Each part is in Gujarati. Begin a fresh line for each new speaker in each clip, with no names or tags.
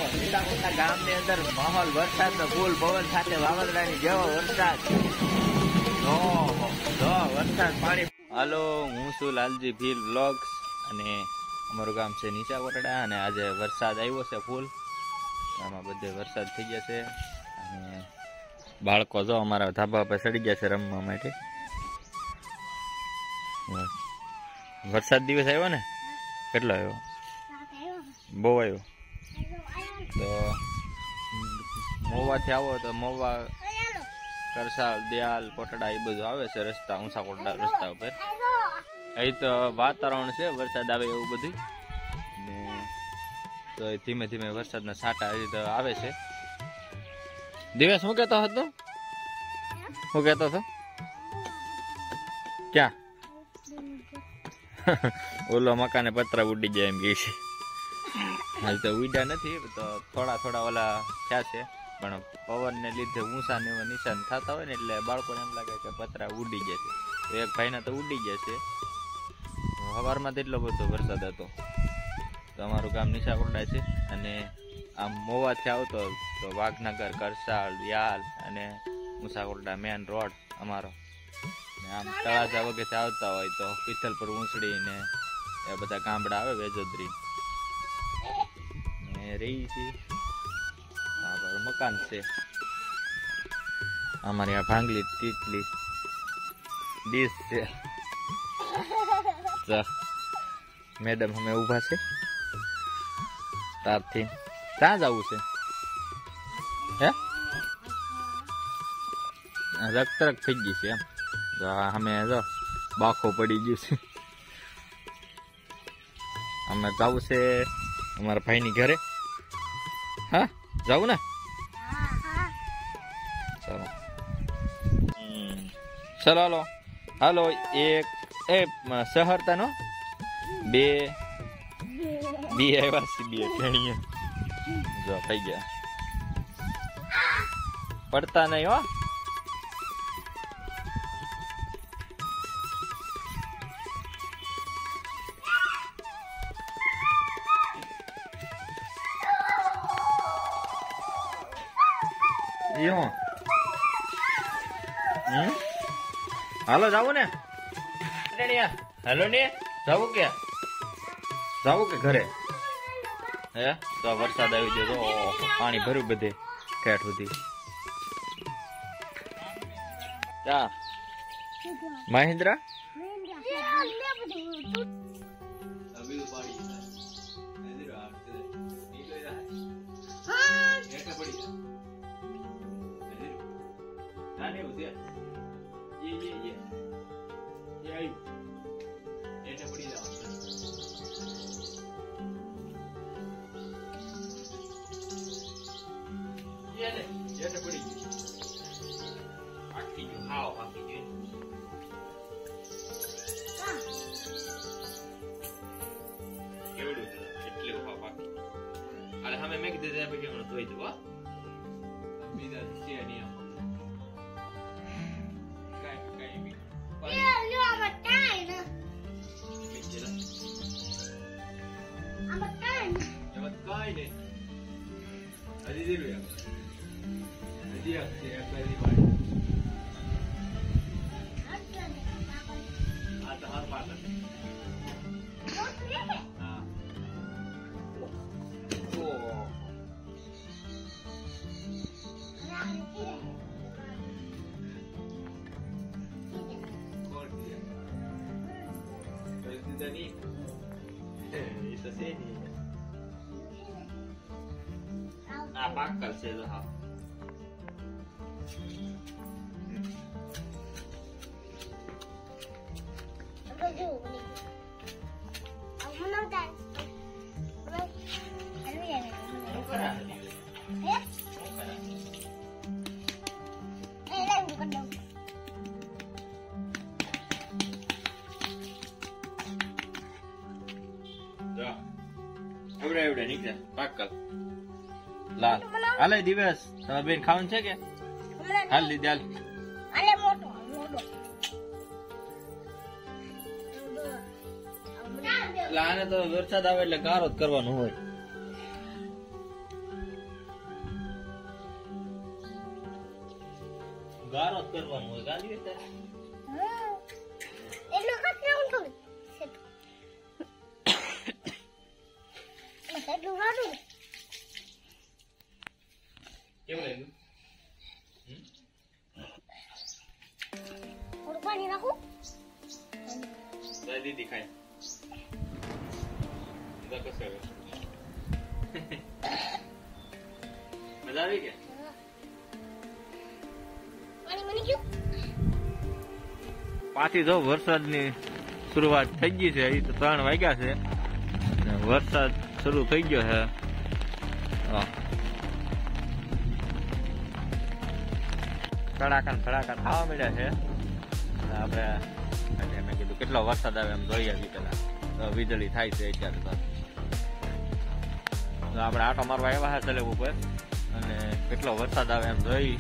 નીચાકોટના ગામની અંદર માહોલ વરસાદનો ફૂલ પવન સાથે વાવાઝોડાની જેવો વરસાદ. વરસાદ પાણી. હાલો, હું છું લાલજી ભીલ વ્લોગ્સ અને અમારું ગામ છે નીચાકોટડા અને આજે વરસાદ આવ્યો છે ફૂલ. આમાં બધે વરસાદ થઈ ગયા છે અને બાળકો જો અમારા ધાબા પર ચડી ગયા છે રમવા માટે. વરસાદ દિવસ આવ્યો ને, કેટલો આવ્યો? બહુ આવ્યો. તો મોવાથી આવો તો મોવા, કરસાળ, દયાલ, કોટડા એ બધું આવે છે રસ્તા, ઊંચા કોટડા રસ્તા ઉપર. અહીં તો વાતાવરણ છે વરસાદ આવે એવું બધું ને, તો ધીમે ધીમે વરસાદના છાંટા હજી તો આવે છે. દિવસ શું કહેતો હતો? શું કહેતો હતો? ક્યાં? ઓલો મકાને પતરા ઉડી જાય એમ કે છે. હાલ તો ઉડ્યા નથી, તો થોડા થોડા ઓલા થયા છે, પણ પવનને લીધે ઊંચા ને નિશાન થતા હોય ને એટલે બાળકોને એમ લાગે કે પતરા ઉડી જાય છે. તો એક ભાઈના તો ઉડી ગયા છે. સવારમાં તો એટલો બધો વરસાદ હતો. તો અમારું ગામ નીચાકોટડા છે અને આમ મોવાથી આવતો તો વાઘનગર, કરસાળ, યાલ અને ઊંચાકોટડા મેન રોડ અમારો. ને આમ તળાજા વગેરે આવતા હોય તો પિથલપુર, ઊંચડી ને એ બધા ગામડા આવે, વેજોદરી ને રહી છે. મકાન છે અમારે આ ભાંગલી ટીટલી ડીશ છે. મેડમ અમે ઉભા છે તારથી. ક્યાં જવું છે? હે, રક્તરક થઈ ગઈ છે એમ. અમે જો બાખો પડી ગયું છે. અમે જવું છે અમારા ભાઈની ઘરે. હા, જવું ને? ચાલો ચલો હાલો હાલો. એક સહરતાનો બે આવ્યા છે, બે ભેણીએ જો થઈ ગયા. પડતા નહીં હો. હાલો જાવું ને? હાલો ને, જાવું કે ઘરે? હે, તો વરસાદ આવી ગયો, તો પાણી ભર્યું બધે ઠેઠ સુધી. મહિન્દ્રા મેં કીધું પછી હમણાં ધોઈ દઉં. બીજા છે નહીં bakal sih lo. Udah nikah, bakal. Lah, alay દિવસ તમારે બેન ખાવાનું છે કે? હાલ લીધી હાલ. આલે મોટો. લાને તો વરસાદ આવે એટલે ગારો જ કરવાનો હોય. ગારો જ કરવાનું હોય ગાલી તારે
એટલો કચરો થોડું એટલું રાડું
કેવું લાગ્યું
થોડું પાણી નાખું
દીદી ખાય મજા કશે મજા આવી કે
પાણી મને ક્યું
પાછી જો વરસાદની શરૂઆત થઈ ગઈ છે એ તો 3 વાગ્યા છે વરસાદ શરૂ થઈ ગયો છે કડાકા ખાવા મળ્યા છે આપણે મેં કીધું કેટલો વરસાદ આવે એમ જોઈ આવી પેલા વીજળી થાય છે અત્યારે તો આપણે આટો મારવા આવ્યા છે તળેવ ઉપર અને કેટલો વરસાદ આવે એમ જોઈ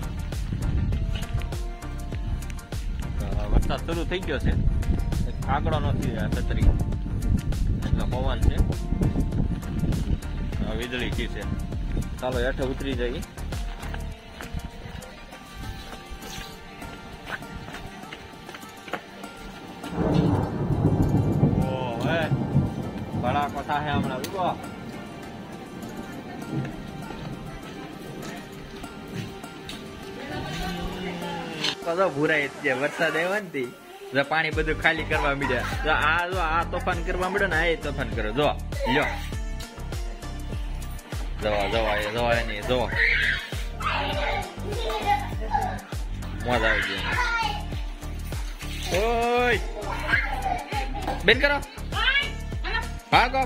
વરસાદ શરૂ થઈ ગયો છે કાગડો નથી છતરી એટલે પવન છે વીજળી કી છે ચાલો હેઠે ઉતરી જઈએ બડા કોઠા હે હમણાં ઉભો કદો ભૂરાય છે વરસાદ આવ્યો ને પાણી બધું ખાલી કરવા મળ્યા આ તોફાન કરવા મળ્યો ને આ તોફાન કરો જો લ્યો જવા એની જો મજા આવી ગઈ ઓય બેન કરો ભાગો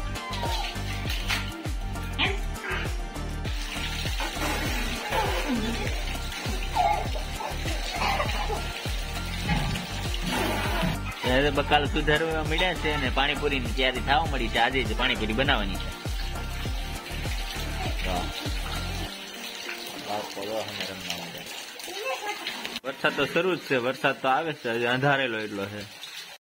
બકાલ સુધારવા મળ્યા છે અને પાણીપુરી ની તૈયારી થવા મળી છે આજે જ પાણીપુરી બનાવવાની છે વરસાદ તો શરૂ જ છે વરસાદ તો આવે છે અંધારેલો એટલો છે